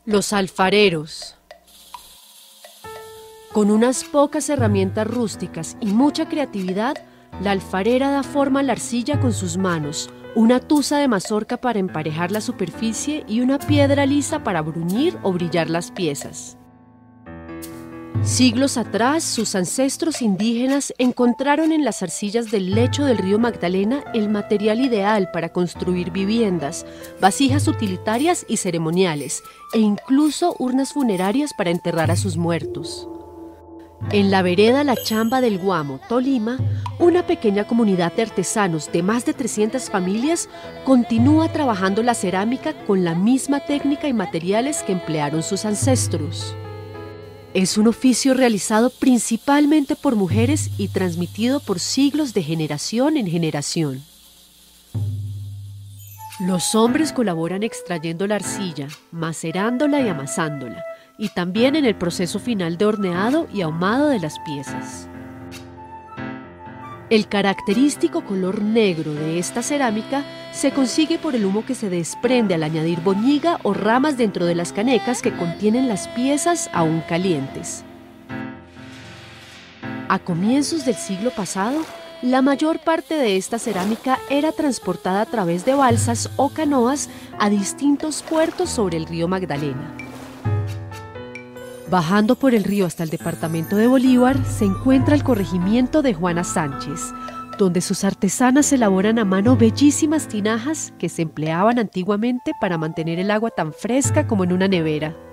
Los alfareros. Con unas pocas herramientas rústicas y mucha creatividad, la alfarera da forma a la arcilla con sus manos, una tusa de mazorca para emparejar la superficie y una piedra lisa para bruñir o brillar las piezas. Siglos atrás, sus ancestros indígenas encontraron en las arcillas del lecho del río Magdalena el material ideal para construir viviendas, vasijas utilitarias y ceremoniales, e incluso urnas funerarias para enterrar a sus muertos. En la vereda La Chamba del Guamo, Tolima, una pequeña comunidad de artesanos de más de 300 familias continúa trabajando la cerámica con la misma técnica y materiales que emplearon sus ancestros. Es un oficio realizado principalmente por mujeres y transmitido por siglos de generación en generación. Los hombres colaboran extrayendo la arcilla, macerándola y amasándola, y también en el proceso final de horneado y ahumado de las piezas. El característico color negro de esta cerámica se consigue por el humo que se desprende al añadir boñiga o ramas dentro de las canecas que contienen las piezas aún calientes. A comienzos del siglo pasado, la mayor parte de esta cerámica era transportada a través de balsas o canoas a distintos puertos sobre el río Magdalena. Bajando por el río hasta el departamento de Bolívar se encuentra el corregimiento de Juana Sánchez, donde sus artesanas elaboran a mano bellísimas tinajas que se empleaban antiguamente para mantener el agua tan fresca como en una nevera.